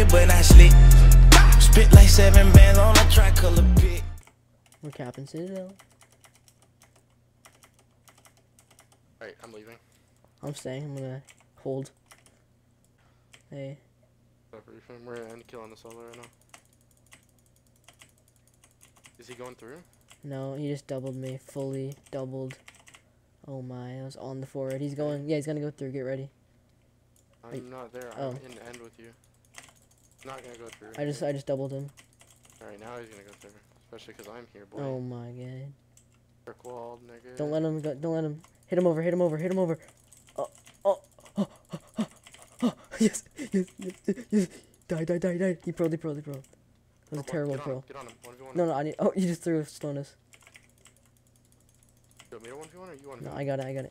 but not slick. Spit like 7 bands on a tricolor pit. We're capping Citadel. Alright, I'm leaving. I'm staying. I'm gonna hold. Hey. We're gonna end kill on the solo right now. Is he going through? No, he just doubled me. Fully doubled. Oh my, I was on the forward. He's going. Yeah, he's gonna go through. Get ready. I'm not there. Oh. I'm in the end with you. Not gonna go through. I just doubled him. Alright, now he's gonna go through. Especially because I'm here, boy. Oh my god. Brick walled, nigga. Don't let him go. Don't let him. Hit him over. Hit him over. Hit him over. Oh, yes, yes, yes, yes. Die. He pro. That was a terrible pro. Get on him. 1v1. No, I need. Oh, you just threw a slowness. You want me to 1v1 or you 1v1? No, I got it. I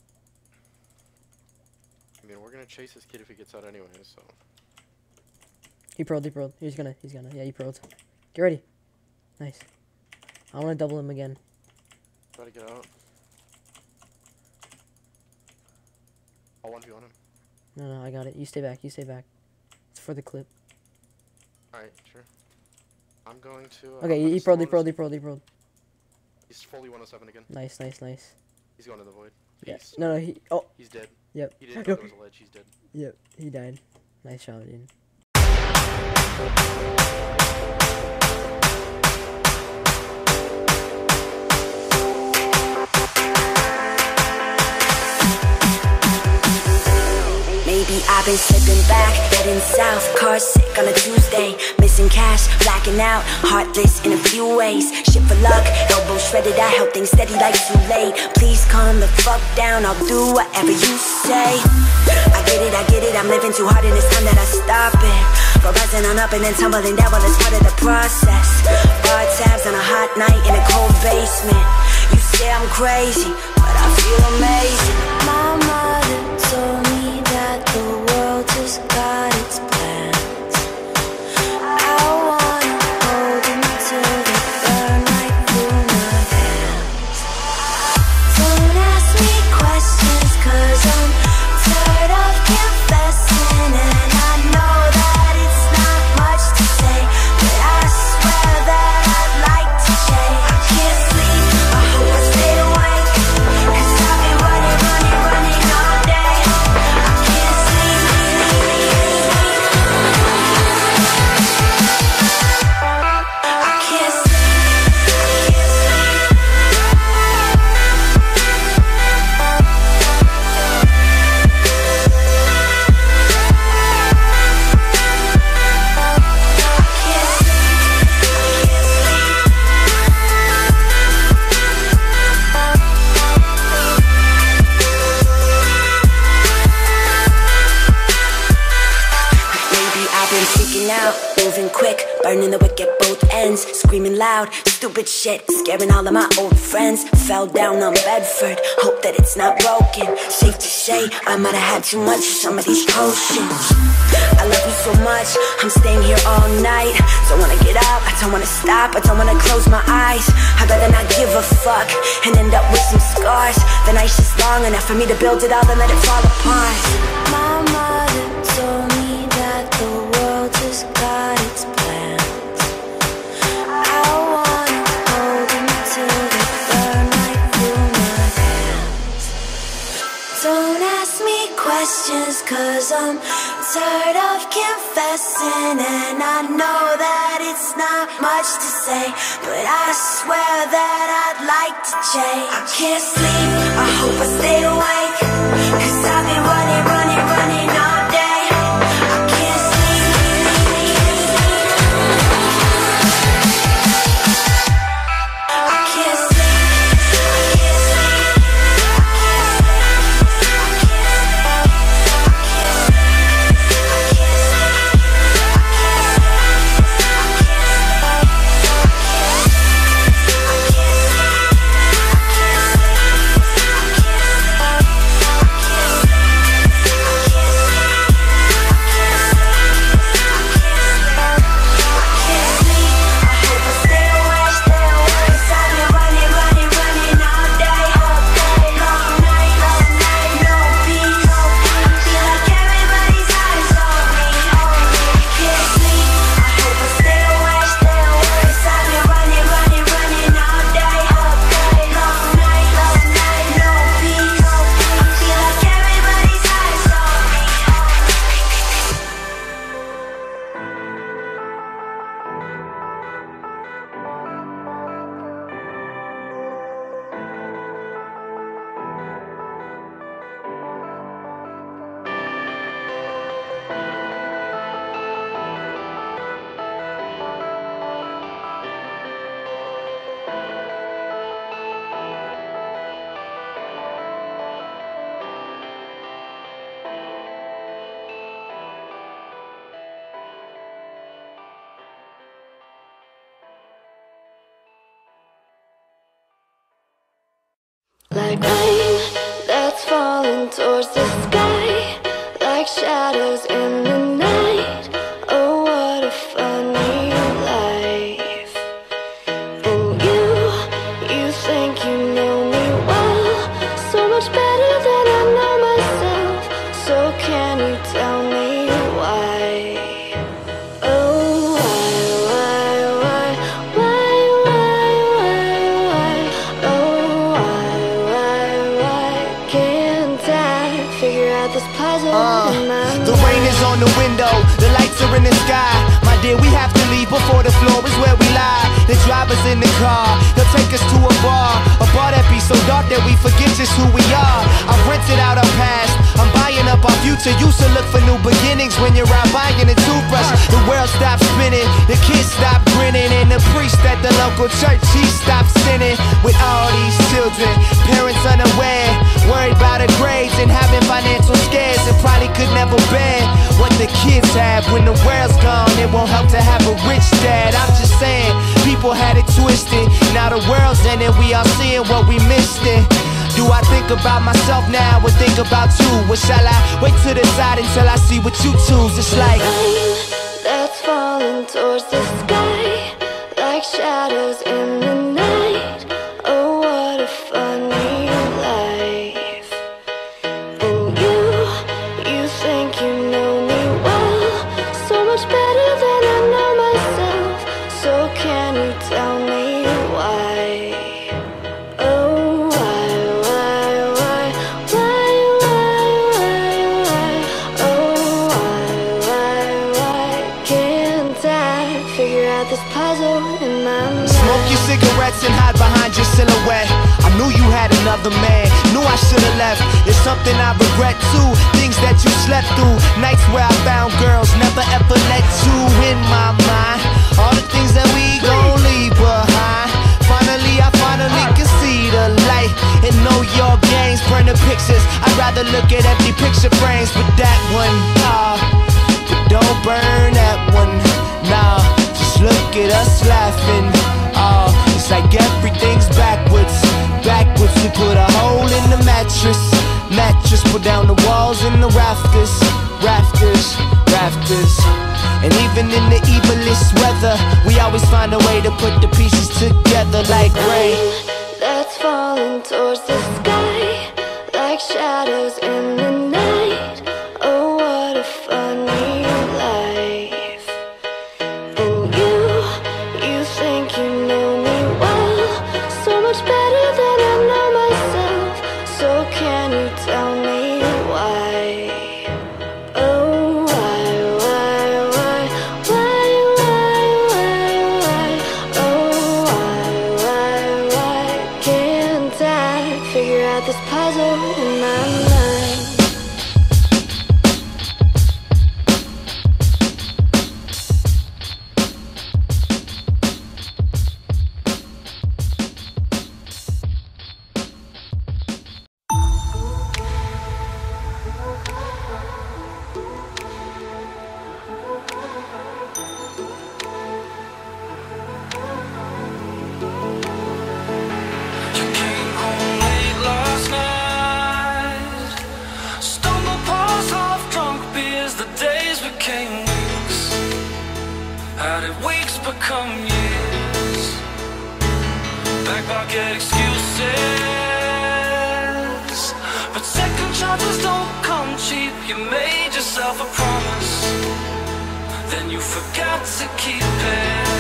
mean, we're gonna chase this kid if he gets out anyway, so. He pro'd. He's gonna. Yeah, he pro'd. Get ready. Nice. I want to double him again. Try to get out. I'll 1v1 him. No, I got it. You stay back. It's for the clip. Alright, sure. I'm going to. Okay, he pro'd. He's fully 107 again. Nice. He's going to the void. Yes. No, he. Oh. He's dead. Yep. He didn't know there was a ledge. He's dead. Yep. He died. Nice shot, dude. Maybe I've been slipping back, heading south, car sick on a Tuesday, missing cash, blacking out, heartless in a few ways, shit for luck, elbow shredded, I held things steady like too late, please calm the fuck down, I'll do whatever you say, I get it, I'm living too hard and it's time that I stop it, but rising on up and then tumbling down, well it's part of the process, bar tabs on a hot night in a cold basement, you say I'm crazy, but I feel amazing, my mother told me that the world just got its plans. I wanna hold them till they burn right through my hands. Don't ask me questions, cause I'm tired of confessing, and I know that it's not much to say, but I swear that I'd like to change. I can't sleep, I hope I stay awake, cause I've been running all day. Moving quick, burning the wick at both ends, screaming loud, stupid shit, scaring all of my old friends. Fell down on Bedford, hope that it's not broken. Safe to say, I might have had too much of some of these potions. I love you so much, I'm staying here all night. Don't wanna get up, I don't wanna stop, I don't wanna close my eyes. I'd rather not give a fuck and end up with some scars. The night's just long enough for me to build it all and let it fall apart. My mother told me that the world just got its plans. I wanna hold them till they burn right through my hands. Don't ask me questions, cause I'm tired of confessing, and I know that it's not much to say, but I swear that I'd like to change. I can't sleep, I hope I stay awake, cause I've been running all day. I can't sleep. I can't sleep. I can't out this puzzle in my mind. The rain is on the window, the lights are in the sky. My dear, we have to leave before the floor is where we lie. The driver's in the car, he'll take us to a bar that be so dark that we forget just who we are. I've rented out our past, I'm buying up our future. Used to look for new beginnings when you're out buying a toothbrush. The world stops spinning, the kids stop grinning, and the priest at the local church, he stopped sinning. With all these children, parents unaware, worried about their grades and having financial scares, and probably could never bear what the kids have. When the world's gone, it won't help to have a rich dad. I'm just saying, people had it twisted. Now the world's in it, we all seeing what we missed it. Do I think about myself now or think about you? Or shall I wait to the side until I see what you choose? It's like rain that's falling towards the sky, like shadows in the night. Oh, what a funny life. And you think you know me well, so much better than I know myself. So can you tell me why? Oh, why? Oh, why can't I figure out this puzzle in my mind? smoke your cigarettes and hide behind your silhouette. I knew you had another man, knew I should've left. It's something I regret too, things that you slept through, nights where I found girls, never ever let you in my mind. All the things that we gon' leave behind. I finally can see the light and know your games, burn the pictures. I'd rather look at empty picture frames, but that one, but don't burn that one, nah. Just look at us laughing, it's like everything's backwards. We put a hole in the mattress, pull down the walls and the rafters. And even in the evilest weather, we always find a way to put the pieces together like rain that's falling towards the sky, like shadows in the night. Oh, what a funny life. And you think you know me well, so much better than I know myself. So can you tell me why? Oh, why? Oh, why can't I figure out this puzzle in my mind? How did weeks become years? Back pocket excuses, but second chances don't come cheap. You made yourself a promise, then you forgot to keep it.